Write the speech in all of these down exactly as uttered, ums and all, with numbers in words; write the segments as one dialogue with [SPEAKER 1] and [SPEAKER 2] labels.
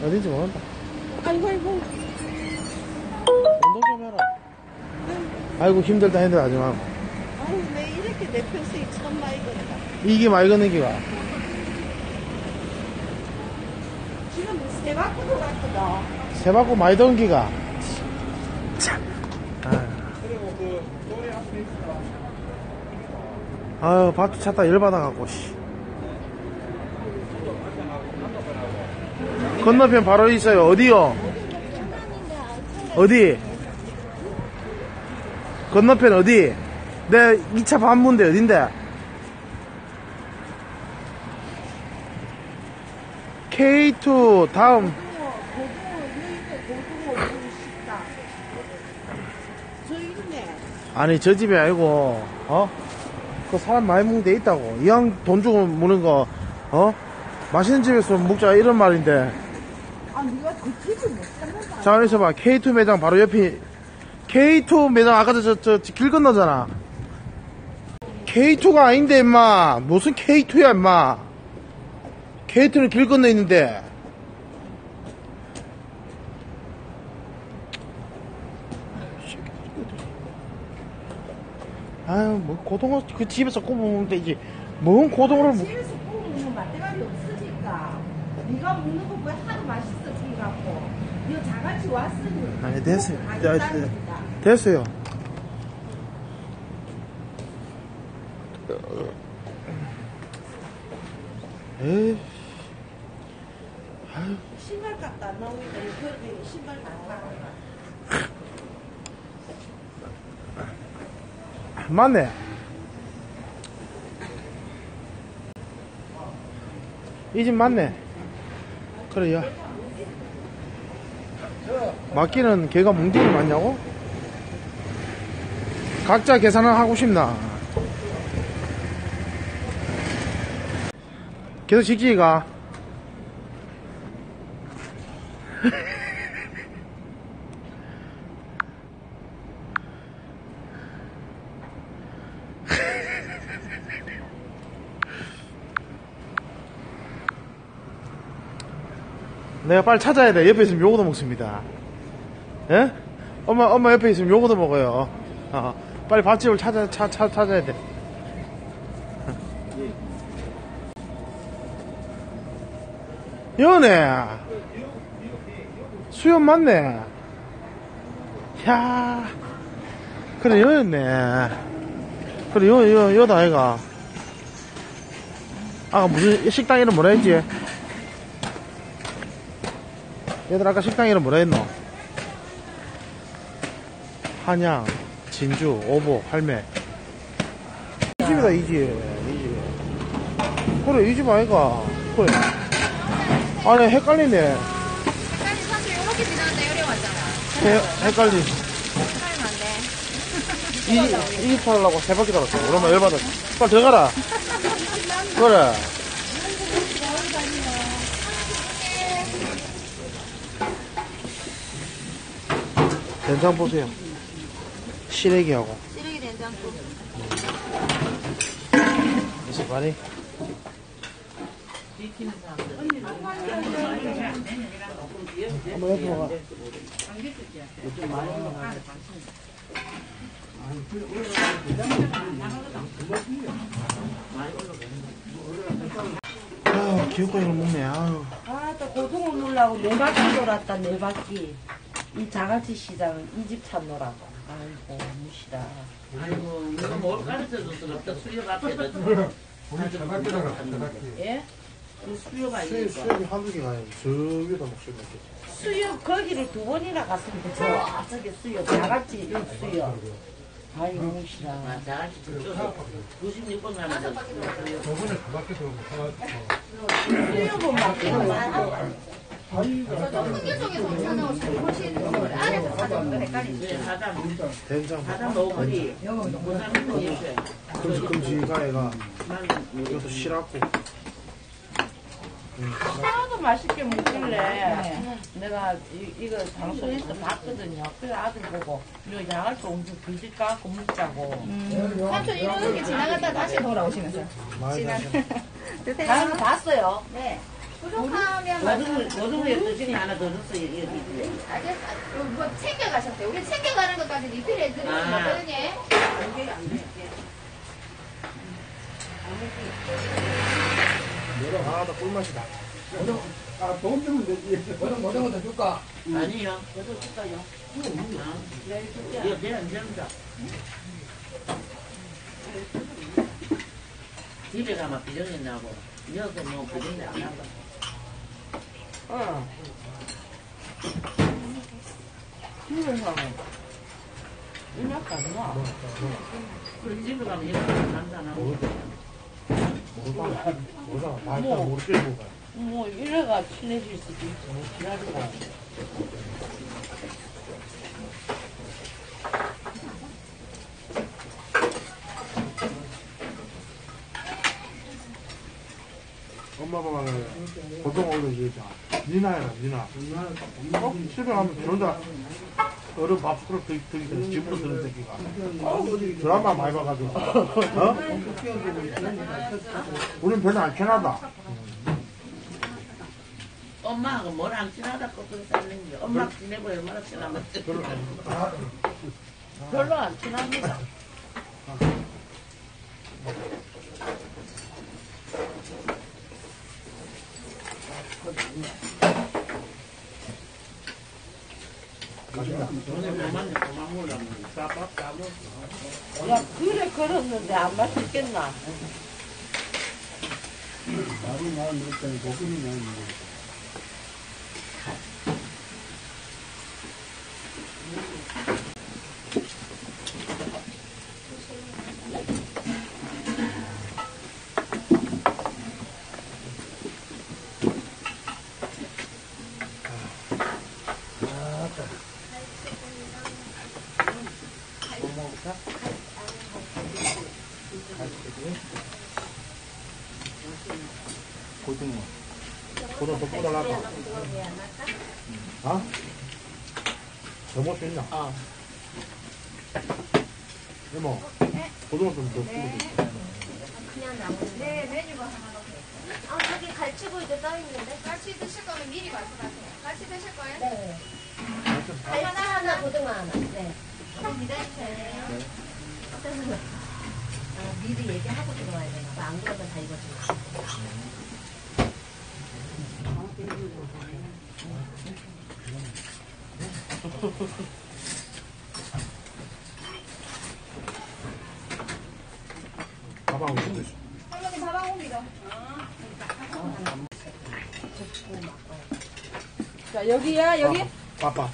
[SPEAKER 1] 어딘지 모른다.
[SPEAKER 2] 아이고, 아이고.
[SPEAKER 1] 운동 좀 해라. 아이고, 힘들다 했는데 하지 마.
[SPEAKER 2] 아유, 왜 이렇게 내 평생에 처음 많이 걸어가.
[SPEAKER 1] 이게 많이 걷는 기가.
[SPEAKER 2] 지금 세 바퀴 돌았거든.
[SPEAKER 1] 세 바퀴 많이 도는 기가. 참. 아유, 밭도 찾다 열받아갖고, 씨. 건너편 바로 있어요. 어디요? 어디? 건너편 어디? 내 이 차 반문데 어딘데? 케이 투 다음.
[SPEAKER 2] 저 있네.
[SPEAKER 1] 아니 저 집이 아니고 어? 그 사람 많이 먹는 데 있다고. 이왕 돈 주고 먹는 거 어? 맛있는 집에서 먹자 이런 말인데.
[SPEAKER 2] 아, 네가 그 집을 못 찾는다.
[SPEAKER 1] 자, 여기서 봐. 케이 투 매장 바로 옆에. 케이 투 매장 아까 저, 저, 길 건너잖아. 케이 투가 아닌데, 임마. 무슨 케이 투야, 임마. 케이 투는 길 건너 있는데. 아유, 뭐, 고등어, 그 집에서 굽으면 되지. 뭔 고등어를 먹.
[SPEAKER 2] 집에서 구우면 맛대가리 없으니까. 네가 먹는 거 왜 하도 맛있어 주갖고. 이 자같이 왔으니.
[SPEAKER 1] 아니, 됐어요.
[SPEAKER 2] 많이
[SPEAKER 1] 자,
[SPEAKER 2] 따릅니다.
[SPEAKER 1] 됐어요. 에이. 아유.
[SPEAKER 2] 신발 값도 안 나오니까 그런데 신발 값
[SPEAKER 1] 맞네. 이 집 맞네. 그래요. 맞기는 걔가 뭉디를 맞냐고? 각자 계산을 하고 싶나? 계속 지키기가. 내가 빨리 찾아야 돼. 옆에 있으면 요거도 먹습니다. 예? 엄마, 엄마 옆에 있으면 요거도 먹어요. 어, 빨리 밥집을 찾아, 찾, 찾, 찾아야 돼. 여네. 수염 맞네. 야 그래, 여였네. 그래, 여, 여, 여다, 아이가. 아, 무슨, 식당 이름 뭐라 했지? 얘들 아까 식당 이름 뭐라 했노? 한양, 진주, 오보, 할매. 이 집이다, 이 집. 이 집. 그래, 이 집 아이가. 그래. 아니, 헷갈리네.
[SPEAKER 3] 헷갈리 사실 이렇게 지나는데 여기 왔잖아.
[SPEAKER 1] 해, 헷갈리.
[SPEAKER 3] 헷갈리면 안 돼.
[SPEAKER 1] 이, 이 집 살려고 세 바퀴 달았어. 그러면 열받았어. 빨리 들어가라. 그래. 된장 보세요. 시래기하고.
[SPEAKER 3] 시래기 된장국.
[SPEAKER 1] 이제 많이. 한번 해보가. 아유, 기억고기를 먹네. 아유.
[SPEAKER 2] 아, 또 고등어 놀라고 네 바퀴 돌았다, 네 바퀴. 이 자갈치 시장 이 집 찾노라고. 아이고, 무시다.
[SPEAKER 4] 아이고, 이거 뭘 가르쳐줘서 없다. 수협 앞에다.
[SPEAKER 5] 우리 자갈치랑 자갈치.
[SPEAKER 2] 예?
[SPEAKER 4] 그 수협
[SPEAKER 1] 수염,
[SPEAKER 4] 아니니까.
[SPEAKER 1] 수염이 한두 개가 아니고, 저 위에다 목소리 냈겠지.
[SPEAKER 2] 수협 거기를 두 번이나 갔습니다. 저 저기 수협, 자갈치 수협. 아이고, 무시다.
[SPEAKER 4] 아, 나같이 저쪽에서 구십육 번 가면서 수협.
[SPEAKER 5] 저번에 자갈치도 하나
[SPEAKER 2] 수협은 맞기는 맞아.
[SPEAKER 3] 저쪽 크게 쪽에서 오잖아. 훨씬 안에서 사는 거 헷갈리지.
[SPEAKER 4] 네, 사담.
[SPEAKER 1] 된장.
[SPEAKER 4] 사담 먹으리. 보쌈은 예뻐요.
[SPEAKER 1] 금지, 금지가 애가.
[SPEAKER 4] 난
[SPEAKER 1] 이것도 싫었고.
[SPEAKER 2] 하나도 맛있게 먹길래 내가 이, 이거 방송에서 봤거든요. 그래 아들 보고 이거 양알도 엄청 길게 까고 먹자고.
[SPEAKER 3] 삼촌 이렇게 지나갔다 다시 돌아오시면서.
[SPEAKER 1] 많이
[SPEAKER 3] 지난.
[SPEAKER 1] 가죠.
[SPEAKER 3] 드세요.
[SPEAKER 2] 다른 거 봤어요.
[SPEAKER 3] 네. 부족하면
[SPEAKER 4] 고등어,
[SPEAKER 3] 말씀.
[SPEAKER 4] 고등어에 드시니 하나 더 줬어요, 여기.
[SPEAKER 3] 알겠어. 뭐 챙겨가셨대요. 우리 챙겨가는 것까지 리필해드리는
[SPEAKER 4] 아.
[SPEAKER 3] 거거든요.
[SPEAKER 1] 아, 나 꿀맛이다.
[SPEAKER 5] 아, 돈 주면 되지.
[SPEAKER 6] 고등 고등어 더 줄까?
[SPEAKER 4] 아니요. 저도 줄까요? 아, 이거 내가 안 됩니다. 집에 가면 비정이 나고, 여기서 뭐 비정이 안 나고.
[SPEAKER 2] 어. 집에서 이맛 안 나.
[SPEAKER 4] 그리고 집에 가면 이거 난다 나고.
[SPEAKER 1] 모르다. 모르다. 나 일단 모르게 먹어.
[SPEAKER 2] 뭐 이래가 친해질 수도 있지. 뭐 지랄이가.
[SPEAKER 1] 엄마 아빠가 보통 올려주자. 니나야, 니나. 어? 집에 가면 저 혼자 어른 밥숟가락 들기 전에 집으로 드는 새끼가. 드라마 많이 봐가지고. 어? 우린 별로 안 친하다.
[SPEAKER 4] 엄마하고 뭘 안 친하다고 그렇게 살는 게. 엄마 지내고 얼마나 친하면.
[SPEAKER 2] 별로 안 친합니다.
[SPEAKER 4] 오늘 그만, 그만 먹으려면 밥 까먹어.
[SPEAKER 2] 야, 그래 걸었는데 안 맛있겠나?
[SPEAKER 5] 나도 나는 이렇게 고급이 나는 거.
[SPEAKER 1] 고등어. 고등어 더 꽂아놨다. 아? 더 먹을 수 있나?
[SPEAKER 2] 어.
[SPEAKER 1] 이모. 고등어 좀더 꽂아줘.
[SPEAKER 3] 그냥 나오는. 네, 메뉴가 하나 넣어요. 아, 여기 갈치구이도 떠있는데? 갈치 드실 거면 미리 말씀하세요. 갈치 드실 거예요? 네. 갈치 하나, 고등어 하나. 네. 한번 기다려주세요.
[SPEAKER 7] 아, 미리 얘기하고 들어와야 되나 봐. 안 그러면 다 익어지나.
[SPEAKER 1] 가방 어디 있어?
[SPEAKER 3] 할머니 밥안 옵니다.
[SPEAKER 2] 자, 여기야, 여기?
[SPEAKER 1] 빠빠.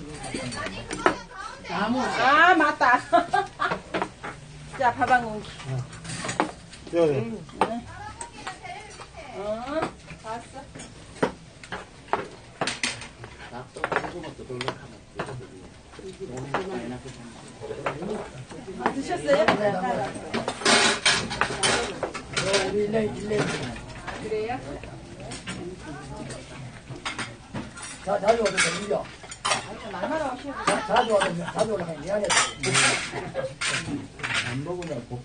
[SPEAKER 4] 아무.
[SPEAKER 2] 아, 맞다. 자, 밥한 공기.
[SPEAKER 1] 여기.
[SPEAKER 2] 어, 봤어.
[SPEAKER 4] 밥도 고구마도 돌려가면
[SPEAKER 2] 아, 드셨어요?
[SPEAKER 6] 우리 일레 일레.
[SPEAKER 2] 그래요?
[SPEAKER 6] 자 자주 오던데 민죠.
[SPEAKER 2] 말마다 오시고.
[SPEAKER 6] 자주 오던데 자주 오면 미안해.
[SPEAKER 5] 안 먹으냐, 복.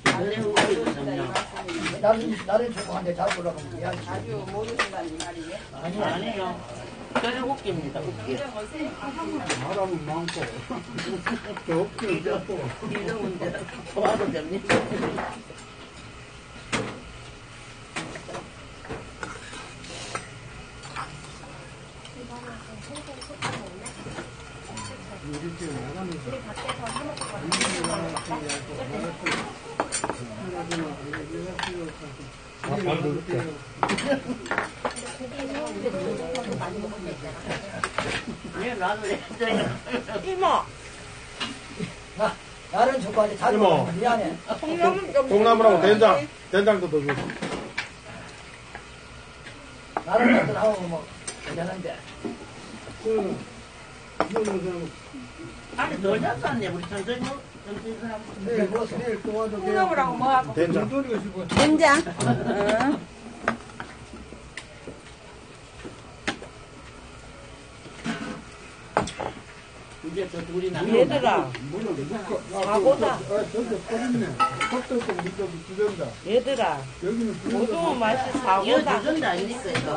[SPEAKER 6] 나는 나는 좋아하는데 자주 오면 미안해.
[SPEAKER 2] 아주 모르신다는 말이에요.
[SPEAKER 6] 아니
[SPEAKER 4] 아니요. 저는 웃깁니다, 웃겨.
[SPEAKER 5] 사람은 많고. 저 없지, 이제 또.
[SPEAKER 4] 이러면 이제 좋아도 됩니다.
[SPEAKER 5] 우리 집에 나가면서.
[SPEAKER 1] 아, 밥 먹을게.
[SPEAKER 4] 왜 나도 했어요?
[SPEAKER 2] 이모,
[SPEAKER 6] 나 나는 좋아하는데 자주
[SPEAKER 1] 이모.
[SPEAKER 6] 오면 미안해.
[SPEAKER 2] 콩나물 좀.
[SPEAKER 1] 콩나물하고 된장. 된장도 더 줘.
[SPEAKER 6] 나는 어떤 하고 뭐 괜찮은데.
[SPEAKER 5] 그, 먹는 사람,
[SPEAKER 4] 아니, 덜 잤었네. 우리 천천히 먹, 천천히 사람.
[SPEAKER 5] 내일 뭐, 내일 또 와도 돼.
[SPEAKER 2] 콩나물하고 뭐하고?
[SPEAKER 1] 된장.
[SPEAKER 5] 돈이가 싶어.
[SPEAKER 2] 된장. 응.
[SPEAKER 4] 이제 저 둘이 나.
[SPEAKER 2] 얘들아, 사고다.
[SPEAKER 5] 아, 저기 꺼졌네. 컵도 좀 물도 주된다.
[SPEAKER 2] 얘들아,
[SPEAKER 5] 여기는
[SPEAKER 2] 고등어 맛이
[SPEAKER 4] 이거
[SPEAKER 2] 사고다.
[SPEAKER 4] 주전자 아니니까 이거.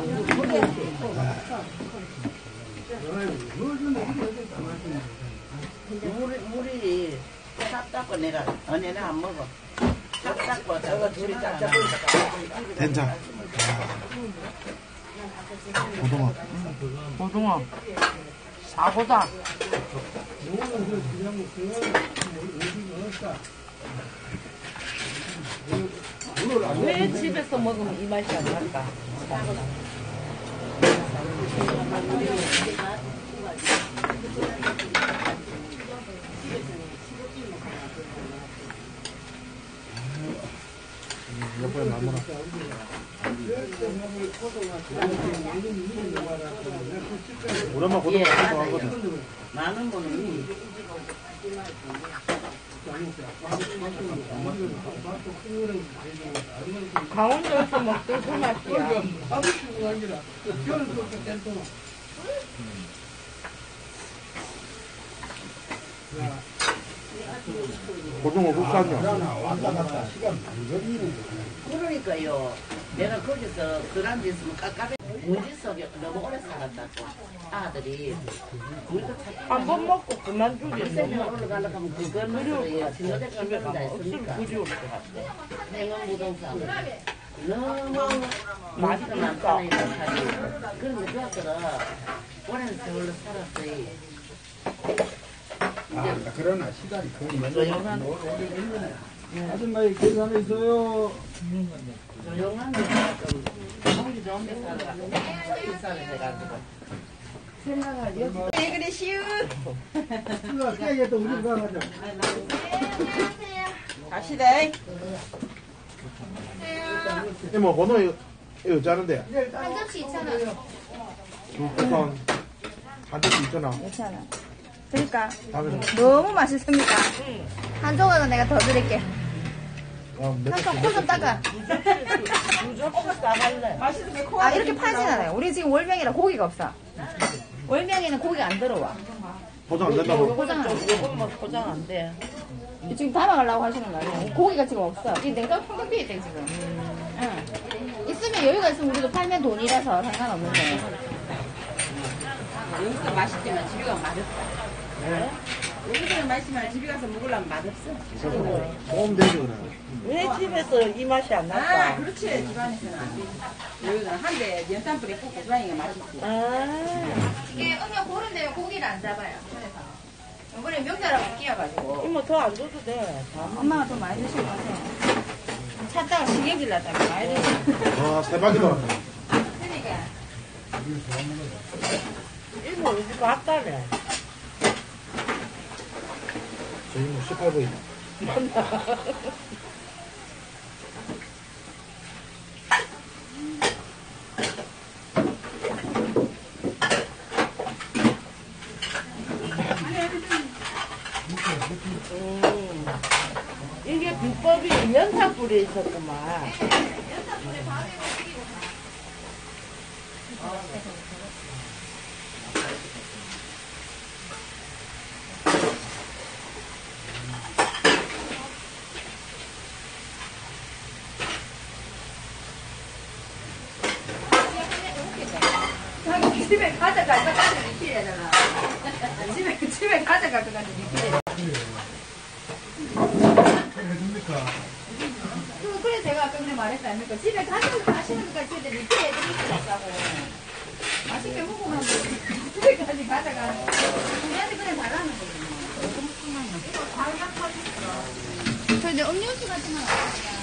[SPEAKER 4] 물이 물이 싹 닦고 내가 어 내는 안 먹어. 싹 닦고 저거 둘이 짝짝
[SPEAKER 1] 된장. 고등어.
[SPEAKER 2] 고등어. 사고다. 왜 집에서 먹으면 이 맛이 안 날까?
[SPEAKER 1] 옆에 나무라. 우리 엄마 고등어 좋아하거든.
[SPEAKER 4] 많은 거는
[SPEAKER 2] 강원도에서 먹던 그 맛이야.
[SPEAKER 1] 고등어 국산요.
[SPEAKER 4] 그러니까요. 내가 거기서 그런 데 있으면 깝깝해. 문지 속에 너무 오래 살았다고. 아들이 물도
[SPEAKER 2] 한 번 먹고 그만두겠네.
[SPEAKER 4] 세명 올라가려고 하면 그걸 먹어야 진로대
[SPEAKER 2] 집에
[SPEAKER 4] 가면 다
[SPEAKER 2] 가면 억수로
[SPEAKER 4] 있으니까.
[SPEAKER 2] 그리울 것 같아.
[SPEAKER 4] 행운 부동산 너무
[SPEAKER 2] 맛있으니까.
[SPEAKER 4] 맛있게 많잖아요. 그런데 그 아들은 오랜 세월로 살았어요.
[SPEAKER 5] 아, 그러나 시간이 거의
[SPEAKER 4] 조용한
[SPEAKER 5] 아줌마의 계산에 있어요.
[SPEAKER 4] 조용한 데좀 공기 좋은 데 살아. 인사를 해가지고 생각할 여지.
[SPEAKER 3] 왜 그래 쉬운.
[SPEAKER 5] 깨게 또 우리 가가자.
[SPEAKER 2] 갑시다.
[SPEAKER 1] 이모 고등어 이거, 이거 짜는데.
[SPEAKER 3] 한 접시 이천 원.
[SPEAKER 1] 우선 한 접시 있잖아.
[SPEAKER 3] 괜찮아. 그러니까
[SPEAKER 1] 다음에
[SPEAKER 3] 너무 맛있습니다. 한 조각은 내가 더 드릴게.
[SPEAKER 1] 어, 몇
[SPEAKER 3] 삼촌 코 좀 닦아.
[SPEAKER 2] 두 접시 싸갈래.
[SPEAKER 3] 아 이렇게 팔진 않아요. 우리 지금 월명이라 고기가 없어. 월명에는 고기가 안 들어와.
[SPEAKER 1] 포장 안 된다고.
[SPEAKER 3] 포장 안 돼.
[SPEAKER 2] 요건 뭐 포장 안 돼.
[SPEAKER 3] 지금 담아가려고 하시는 거 아니에요? 고기가 지금 없어. 이 냉장 평경 비어 있대 지금. 응. 있으면 여유가 있으면 우리도 팔면 돈이라서 상관없는데.
[SPEAKER 7] 여기서 맛있지만 집에 가면 맛없어. 여기서 맛있지만 집에 가서 먹으려면 맛없어.
[SPEAKER 1] 먹으면 되지 그래.
[SPEAKER 2] 왜 집에서 이 맛이 안
[SPEAKER 7] 아,
[SPEAKER 2] 날까?
[SPEAKER 7] 그렇지. 집안에서는 안 돼. 여기는 한 대 연탄 뿌리 꽂고 주방이가 맛있지.
[SPEAKER 2] 아,
[SPEAKER 3] 이게 음력 고른데 고기를 안 잡아요. 그래서. 이번에 명절하고 끼어가지고.
[SPEAKER 2] 이모 더 안 줘도 돼.
[SPEAKER 3] 엄마가 좀 많이 드시고 가세요. 찾다가 신경질 났다가 많이 드시고.
[SPEAKER 1] 와 대박이다.
[SPEAKER 3] 그러니까.
[SPEAKER 2] 이모 여기 갔다래.
[SPEAKER 1] 저 이모 십팔 부이.
[SPEAKER 2] 음, 이게 비법이 연탄 불에 있었구만.
[SPEAKER 3] 자기 집에 가져갈 것 같은 리필이잖아. 집에, 집에 가져갈 것 같은 리필이잖아. 그, 그래 제가 아까 전에 말했지 않습니까? 집에 가져가시는 것까지 저희들 리필해드리겠다고. 맛있게 먹으면 뭐 집에까지 가져가는 거. 우리한테 그냥 달라는 거지. 저 이제 음료수 같은 건 없어요.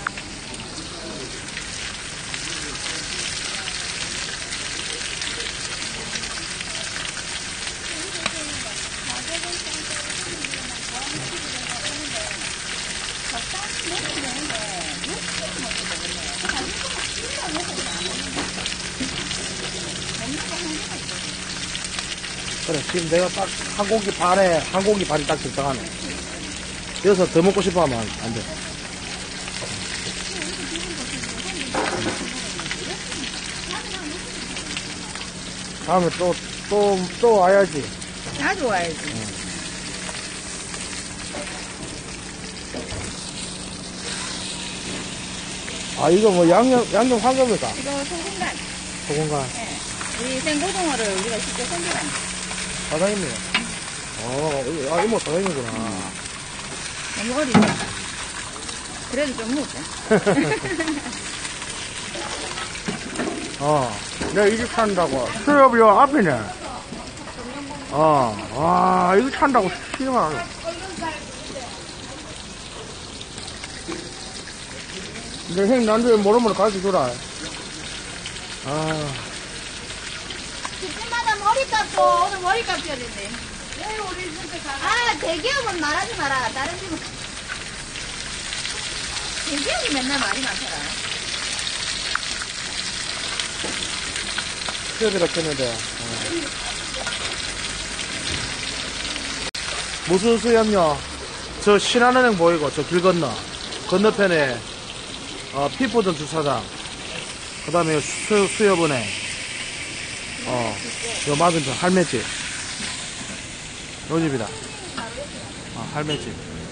[SPEAKER 1] 그래 지금 내가 딱 한 공기 반에 한 공기 반이 딱 적당하네. 여기서 더 먹고 싶어 하면 안 돼. 다음에 또 또 또 와야지.
[SPEAKER 3] 자주 와야지.
[SPEAKER 1] 아, 이거 뭐 양념, 양념 한 겁니까?
[SPEAKER 7] 이거 소금간.
[SPEAKER 1] 소금간.
[SPEAKER 7] 이 생고등어를 우리가 직접 손질한.
[SPEAKER 1] 사장님이요. 어, 이- 아, 이모 사장님이구나.
[SPEAKER 7] 너무 어리죠? 그래도 좀 묵고.
[SPEAKER 1] 어, 내가 이 집 산다고. 수협이 요 앞이네. 어, 와, 이거 산다고 심하네. 근데 형님 나중에 모르면 가르쳐 주라. 아,
[SPEAKER 3] 집집마다 머리값도 오늘 머리값 줘야 된대. 왜 우리 진짜 아, 대기업은 말하지 마라. 다른 집은. 대기업이 맨날 말이 많더라.
[SPEAKER 1] 수협이라 했는데. 어. 무슨 수협요? 저 신한은행 보이고, 저 길 건너. 건너편에, 어, 피포전 주차장. 그 다음에 수, 수협은행. 어, 요 맞은편, 할매집. 요 집이다. 어, 할매집.